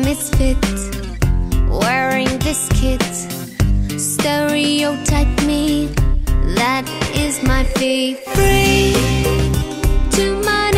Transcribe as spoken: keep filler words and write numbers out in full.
misfit, wearing this kit. Stereotype me, that is my fate. Free to my